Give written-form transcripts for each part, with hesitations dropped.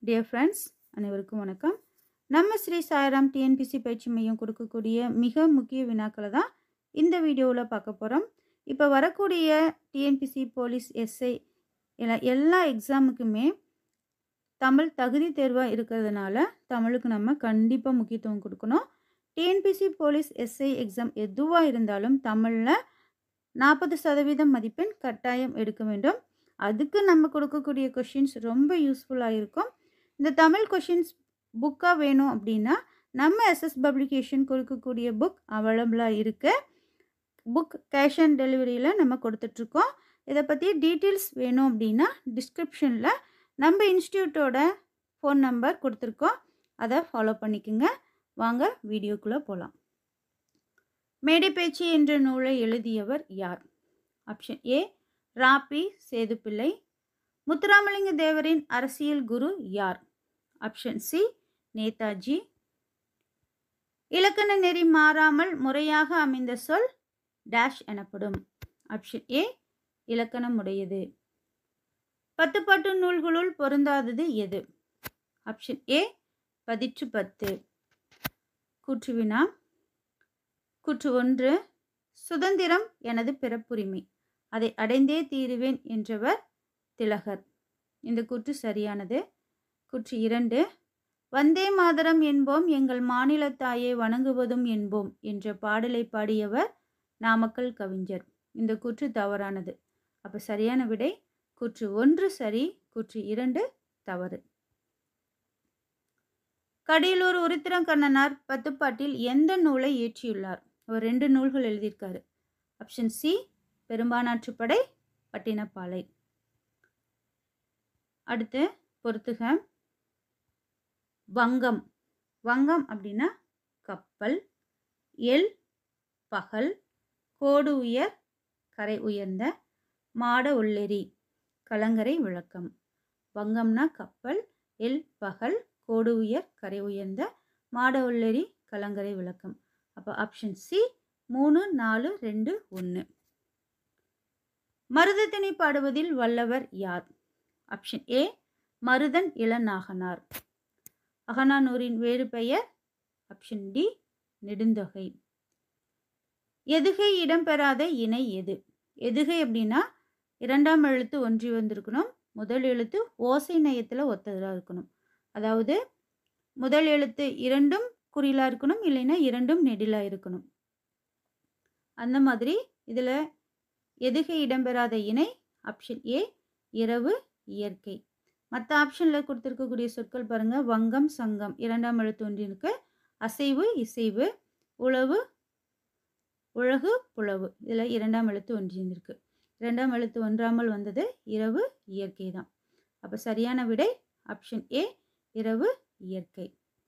Dear friends, அனைவருக்கும் வணக்கம். நம்ம ஸ்ரீ சாய்ராம் டிஎன்பிசி பயிற்சி மையம் கொடுக்கக்கூடிய மிக முக்கிய வினாக்களை தான் இந்த வீடியோவில் பார்க்க போகிறோம். இப்போ வரக்கூடிய டிஎன்பிசி போலீஸ் எஸ்ஐ எல்லா எக்ஸாமுக்குமே தமிழ் தகுதி தேர்வாக இருக்கிறதுனால தமிழுக்கு நம்ம கண்டிப்பாக முக்கியத்துவம் கொடுக்கணும். டிஎன்பிசி போலீஸ் எஸ்ஐ எக்ஸாம் எதுவாக இருந்தாலும் தமிழில் 40% மதிப்பெண் கட்டாயம் எடுக்க வேண்டும். அதுக்கு நம்ம கொடுக்கக்கூடிய கொஷின்ஸ் ரொம்ப யூஸ்ஃபுல்லாக இருக்கும். இந்த தமிழ் கொஷின்ஸ் புக்காக வேணும் அப்படின்னா நம்ம எஸ்எஸ் பப்ளிகேஷன் கொடுக்கக்கூடிய புக் அவைலபிளாக இருக்குது. புக் கேஷ் ஆன் டெலிவரியில் நம்ம கொடுத்துட்ருக்கோம். இதை பற்றி டீட்டெயில்ஸ் வேணும் அப்படின்னா டிஸ்கிரிப்ஷனில் நம்ம இன்ஸ்டியூட்டோட ஃபோன் நம்பர் கொடுத்துருக்கோம். அதை ஃபாலோ பண்ணிக்கோங்க. வாங்க வீடியோக்குள்ளே போகலாம். மேடைப்பேச்சு என்ற நூலை எழுதியவர் யார்? Option A Ra Pi Sethu Pillai. முத்துராமலிங்க தேவரின் அரசியல் குரு யார்? Option C Netaji. இலக்கண நெறி மாறாமல் முறையாக அமைந்த சொல் டேஷ் எனப்படும். ஆப்ஷன் ஏ இலக்கணம் உடையது. 10 பாட்டு நூல்களுள் பொருந்தாதது எது? ஆப்ஷன் ஏ பதிற்று 10. கூற்று வினா. கூற்று 1, சுதந்திரம் எனது பிறப்புரிமை, அதை அடைந்தே தீருவேன் என்றவர் திலகர். இந்த கூற்று சரியானது. கூற்று 2, வந்தே மாதரம் என்போம் எங்கள் மாநில தாயை வணங்குவதும் என்போம் என்ற பாடலை பாடியவர் நாமக்கல் கவிஞர். இந்த கூற்று தவறானது. அப்போ சரியான விடை கூற்று 1 சரி, கூற்று 2 தவறு. கடியலூர் உருத்திரங்கண்ணனார் 10 பாட்டில் எந்த நூலை இயற்றியுள்ளார்? அவர் 2 நூல்கள் எழுதியிருக்காரு. Option C Perumpanarruppadai, Pattinappalai. அடுத்து பொறுத்துக. வங்கம். வங்கம் அப்படின்னா கப்பல். எல் பகல், கோடு உயர் கரை உயர்ந்த, மாட உள்ளெரி கலங்கரை விளக்கம். வங்கம்னா கப்பல், எல் பகல், கோடு உயர் கரை உயர்ந்த, மாட உள்ளெரி கலங்கரை விளக்கம். அப்போ ஆப்ஷன் சி 3, 4, 2, 1. மருதத்திணை பாடுவதில் வல்லவர் யார்? ஆப்ஷன் ஏ மருதன் இளநாகனார். அகநானூரின் வேறு பெயர்? Option D Nedunthogai. எதுகை இடம்பெறாத இணை எது? எதுகை அப்படின்னா 2ஆம் எழுத்து ஒன்றி வந்திருக்கணும். முதல் எழுத்து ஓசை நயத்தில் ஒத்ததாக இருக்கணும். அதாவது முதல் எழுத்து 2ம் குறிலாக இருக்கணும், இல்லைன்னா 2ம் நெடிலாக இருக்கணும். அந்த மாதிரி இதில் எதுகை இடம்பெறாத இணை ஆப்ஷன் ஏ இரவு இயற்கை. மற்ற ஆப்ஷனில் கொடுத்துருக்கக்கூடிய சொற்கள் பாருங்கள். வங்கம் சங்கம் 2ஆம் எழுத்து ஒன்றிற்கு, அசைவு இசைவு, உழவு உழகு புலவு இதில் 2ஆம் எழுத்து ஒன்றிருக்கு. 2ஆம் எழுத்து ஒன்றாமல் வந்தது இரவு இயற்கை தான். அப்போ சரியான விடை ஆப்ஷன் ஏ இரவு இயற்கை.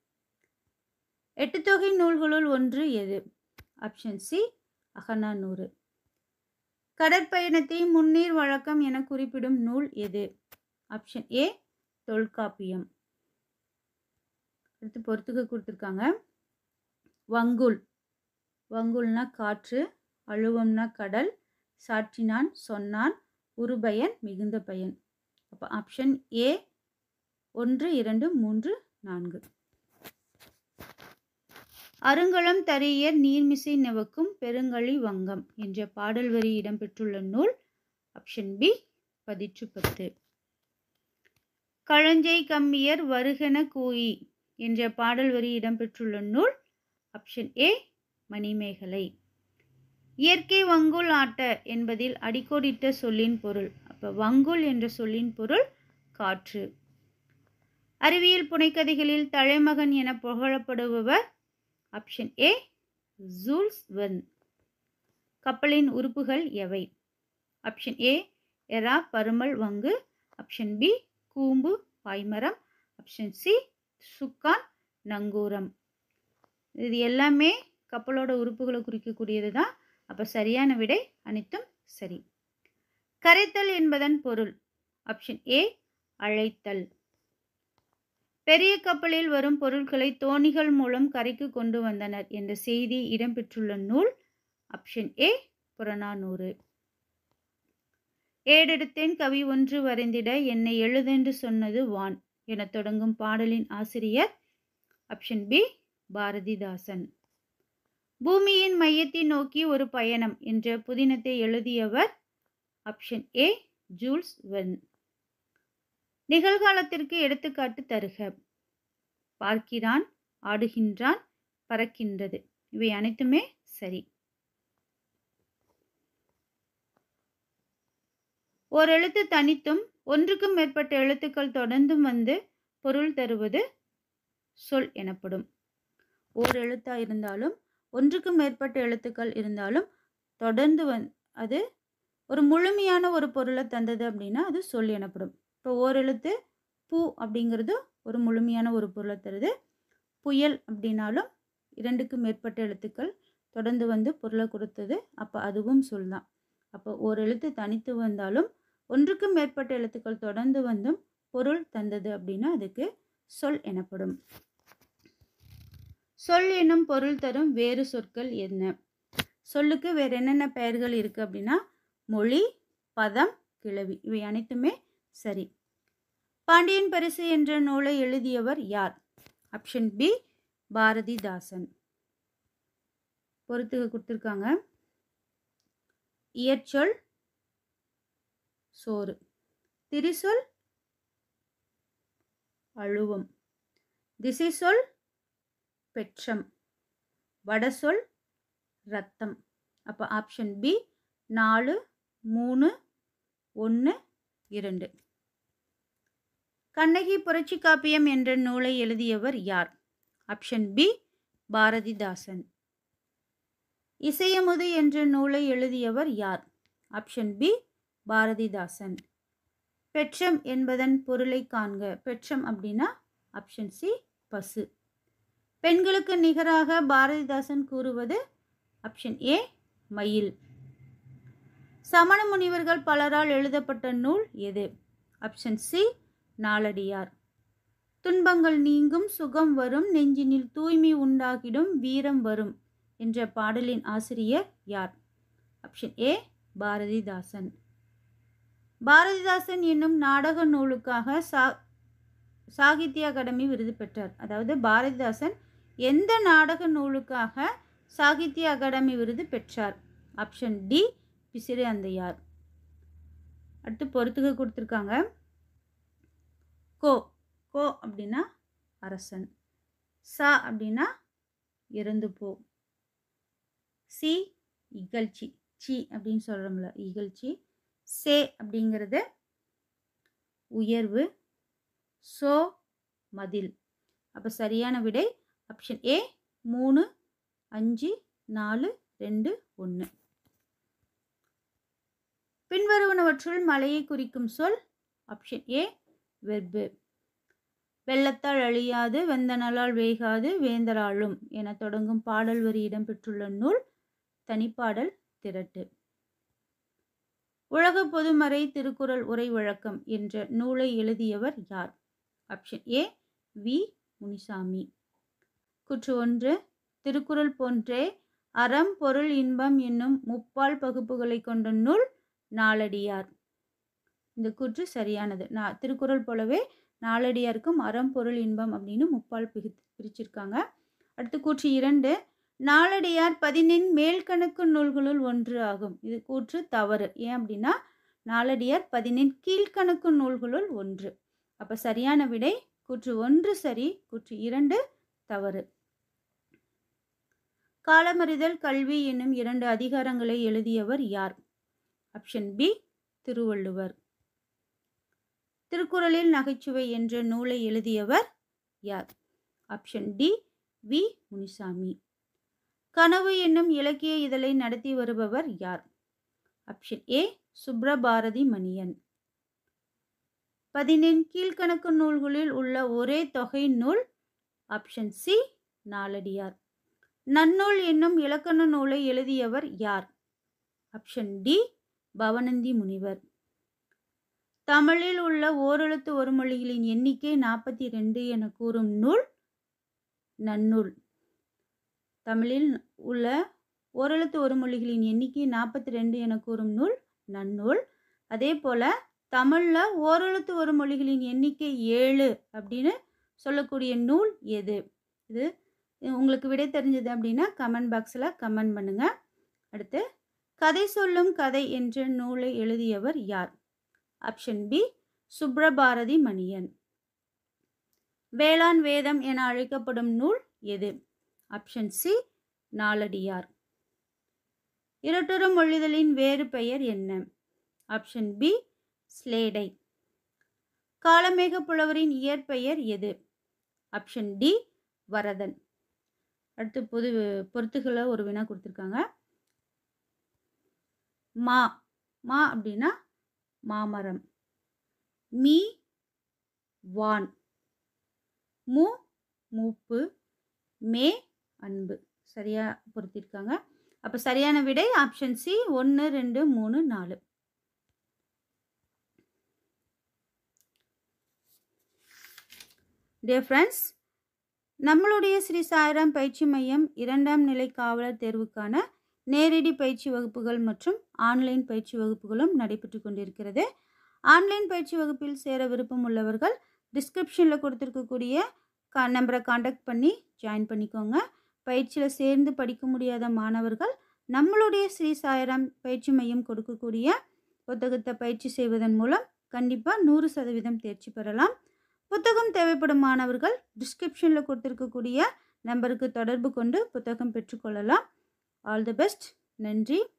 8 தொகை நூல்களுள் ஒன்று எது? Option C Akananuru. கடற்பயணத்தை முன்னீர் வழக்கம் என குறிப்பிடும் நூல் எது? Option A Tholkappiyam. அடுத்து பொறுத்துக்க கொடுத்துருக்காங்க. வங்குல். வங்குல்னா காற்று, அழுவம்னா கடல், சாற்றினான் சொன்னான், உருபயன் மிகுந்த பயன். அப்போ ஆப்ஷன் ஏ 1, 2, 3, 4. அருங்கலம் தரியர் நீர்மிசை நெவக்கும் பெருங்கழி வங்கம் என்ற பாடல் வரி இடம்பெற்றுள்ள நூல்? ஆப்ஷன் பி பதிற்று 10. களஞ்சை கம்மியர் வருகென கூயி என்ற பாடல் வரி இடம்பெற்றுள்ள நூல்? Option A Manimekalai. இயற்கை வங்குல் ஆட்ட என்பதில் அடிக்கோடிட்ட சொல்லின் பொருள்? அப்போ வங்குல் என்ற சொல்லின் பொருள் காற்று. அறிவியல் புனைக்கதைகளில் தலைமகன் என புகழப்படுபவர்? Option A Jules Verne. கப்பலின் உறுப்புகள் எவை? ஆப்ஷன் ஏ எரா பருமல் வங்கு, ஆப்ஷன் பி கூம்பு பாய்மரம், ஆப்ஷன் சி சுக்கான் நங்கூரம். இது எல்லாமே கப்பலோட உறுப்புகளை குறிக்கக்கூடியது தான். அப்போ சரியான விடை அனைத்தும் சரி. கரைத்தல் என்பதன் பொருள்? ஆப்ஷன் ஏ அழைத்தல். பெரிய கப்பலில் வரும் பொருட்களை தோணிகள் மூலம் கரைக்கு கொண்டு வந்தனர் என்ற செய்தி இடம்பெற்றுள்ள நூல்? ஆப்ஷன் ஏ புறநானூறு. ஏடெடுத்தேன் கவி ஒன்று வரைந்திட என்னை எழுதென்று சொன்னது வான் என தொடங்கும் பாடலின் ஆசிரியர் ஆப்ஷன் பி பாரதிதாசன். பூமியின் மையத்தை நோக்கி ஒரு பயணம் என்ற புதினத்தை எழுதியவர் ஆப்ஷன் ஏ ஜூல்ஸ் வெர்ன். நிகழ்காலத்திற்கு எடுத்துக்காட்டு தருக. பார்க்கிறான், ஆடுகின்றான், பறக்கின்றது. இவை அனைத்துமே சரி. ஓர் எழுத்து தனித்தும் ஒன்றுக்கும் மேற்பட்ட எழுத்துக்கள் தொடர்ந்தும் வந்து பொருள் தருவது சொல் எனப்படும். ஓர் எழுத்தா இருந்தாலும் ஒன்றுக்கும் மேற்பட்ட எழுத்துக்கள் இருந்தாலும் தொடர்ந்து அது ஒரு முழுமையான ஒரு பொருளை தந்தது அப்படின்னா அது சொல் எனப்படும். இப்போ ஓர் எழுத்து பூ அப்படிங்கிறது ஒரு முழுமையான ஒரு பொருளை தருது. புயல் அப்படின்னாலும் இரண்டுக்கும் மேற்பட்ட எழுத்துக்கள் தொடர்ந்து வந்து பொருளை கொடுத்தது, அப்போ அதுவும் சொல் தான். அப்போ ஒரு எழுத்து தனித்து வந்தாலும் ஒன்றுக்கும் மேற்பட்ட எழுத்துக்கள் தொடர்ந்து வந்தும் பொருள் தந்தது அப்படின்னா அதுக்கு சொல் எனப்படும். சொல் என்னும் பொருள் தரும் வேறு சொற்கள் என்ன? சொல்லுக்கு வேறு என்னென்ன பெயர்கள் இருக்குது அப்படின்னா மொழி, பதம், கிளவி. இவை அனைத்துமே சரி. பாண்டியன் பரிசு என்ற நூலை எழுதியவர் யார்? Option B Bharathidasan. பொறுத்துக கொடுத்துருக்காங்க. இயற்சொல் சோறு, திரிசொல் அழுவம், திசைசொல் பெற்றம், வடசொல் ரத்தம். அப்போ ஆப்ஷன் பி 4, 3, 1, 2. கண்ணகி புரட்சி காப்பியம் என்ற நூலை எழுதியவர் யார்? Option B Bharathidasan. இசையமுது என்ற நூலை எழுதியவர் யார்? Option B Bharathidasan. பெற்றம் என்பதன் பொருளை காண்க. பெற்றம் அப்படின்னா ஆப்ஷன் சி பசு. பெண்களுக்கு நிகராக பாரதிதாசன் கூறுவது ஆப்ஷன் ஏ மயில். சமண முனிவர்கள் பலரால் எழுதப்பட்ட நூல் எது? Option C Naladiyar. துன்பங்கள் நீங்கும் சுகம் வரும், நெஞ்சினில் தூய்மை உண்டாகிடும், வீரம் வரும் என்ற பாடலின் ஆசிரியர் யார்? ஆப்ஷன் ஏ பாரதிதாசன். பாரதிதாசன் என்னும் நாடக நூலுக்காக சாகித்ய அகாடமி விருது பெற்றார். அதாவது பாரதிதாசன் எந்த நாடக நூலுக்காக சாகித்ய அகாடமி விருது பெற்றார்? Option D Pisiru Andhaiyar. அடுத்து பொறுத்துக கொடுத்துருக்காங்க. கோ கோ அப்படின்னா அரசன், சா அப்படின்னா இறந்து போ, சி இகழ்ச்சி, சி அப்படின்னு சொல்கிறோம்ல இகழ்ச்சி, சே அப்படிங்கிறது உயர்வு, சோ மதில். அப்போ சரியான விடை ஆப்ஷன் ஏ 3, 5, 4, 2, 1. பின்வருவனவற்றுள் மலையை குறிக்கும் சொல் ஆப்ஷன் ஏ வெர்பு. வெள்ளத்தால் அழியாது, வெந்தனலால் வேகாது, வேந்தராலும் என தொடங்கும் பாடல் வரி இடம்பெற்றுள்ள நூல் தனிப்பாடல் திரட்டு. உலக பொதுமறை திருக்குறள் உரை வழக்கம் என்ற நூலை எழுதியவர் யார்? Option A V Munisamy. கூற்று 1. திருக்குறள் போன்றே அறம், பொருள், இன்பம் என்னும் முப்பால் பகுப்புகளை கொண்ட நூல் நாலடியார். இந்த கூற்று சரியானது. திருக்குறள் போலவே நாலடியாருக்கும் அறம், பொருள், இன்பம் அப்படின்னு முப்பால் பிரிச்சிருக்காங்க. அடுத்து கூற்று 2. நாலடியார் 14 மேல்கணக்கு நூல்களுள் ஒன்று ஆகும். இது கூற்று தவறு. ஏன் அப்படின்னா நாலடியார் 14 கீழ்கணக்கு நூல்களுள் ஒன்று. அப்போ சரியான விடை கூற்று 1 சரி, கூற்று 2 தவறு. காலமறிதல், கல்வி என்னும் 2 அதிகாரங்களை எழுதியவர் யார்? Option B Thiruvalluvar. திருக்குறளில் நகைச்சுவை என்ற நூலை எழுதியவர் யார்? Option D V Munisamy. கனவு என்னும் இலக்கிய இதழை நடத்தி வருபவர் யார்? ஆப்ஷன் ஏ சுப்ரபாரதி மணியன். 14 கீழ்கணக்கு நூல்களில் உள்ள ஒரே தொகை நூல் ஆப்ஷன் சி நாலடியார். நன்னூல் என்னும் இலக்கண நூலை எழுதியவர் யார்? ஆப்ஷன் டி பவனந்தி முனிவர். தமிழில் உள்ள ஓரெழுத்து ஒரு மொழிகளின் எண்ணிக்கை 42 என கூறும் நூல் நன்னூல். தமிழில் உள்ள ஓரெழுத்து ஒரு மொழிகளின் எண்ணிக்கை 42 என கூறும் நூல் நன்னூல். அதே போல தமிழில் ஓரெழுத்து வரும் மொழிகளின் எண்ணிக்கை 7 அப்படின்னு சொல்லக்கூடிய நூல் எது? இது உங்களுக்கு விடை தெரிஞ்சது அப்படின்னா கமெண்ட் பாக்ஸில் கமெண்ட் பண்ணுங்கள். அடுத்து, கதை சொல்லும் கதை என்ற நூலை எழுதியவர் யார்? Option B, Subrabharathi Maniyan. வேளாண் வேதம் என அழைக்கப்படும் நூல் எது? Option C, Naladiyar. இரட்டுறும் மொழிதலின் வேறு பெயர் என்ன? Option B, ஸ்லேடை. காளமேக புலவரின் இயற்பெயர் எது? Option D, Varadhan. அடுத்து பொறுத்துகளை ஒரு வினா கொடுத்துருக்காங்க. மா அப்படின்னா மாமரம். மீ, வான். மு, மூப்பு. மே, அன்பு. சரியா பொருத்திருக்காங்க. அப்போ சரியான விடை ஆப்ஷன் சி, 1, 2, 3, 4. டியர் ஃப்ரெண்ட்ஸ், நம்மளுடைய ஸ்ரீ சாய்ராம் பயிற்சி மையம் 2ஆம் நிலை காவலர் தேர்வுக்கான நேரடி பயிற்சி வகுப்புகள் மற்றும் ஆன்லைன் பயிற்சி வகுப்புகளும் நடைபெற்று கொண்டிருக்கிறது. ஆன்லைன் பயிற்சி வகுப்பில் சேர விருப்பம் உள்ளவர்கள் டிஸ்கிரிப்ஷனில் கொடுத்துருக்கக்கூடிய நம்பரை காண்டாக்ட் பண்ணி ஜாயின் பண்ணிக்கோங்க. பயிற்சியில் சேர்ந்து படிக்க முடியாத மாணவர்கள் நம்மளுடைய ஸ்ரீ சாய்ராம் பயிற்சி மையம் கொடுக்கக்கூடிய புத்தகத்தை பயிற்சி செய்வதன் மூலம் கண்டிப்பாக 100% தேர்ச்சி பெறலாம். புத்தகம் தேவைப்படும் மாணவர்கள் டிஸ்கிரிப்ஷனில் கொடுத்துருக்கக்கூடிய நம்பருக்கு தொடர்பு கொண்டு புத்தகம் பெற்றுக்கொள்ளலாம். All the best. நன்றி.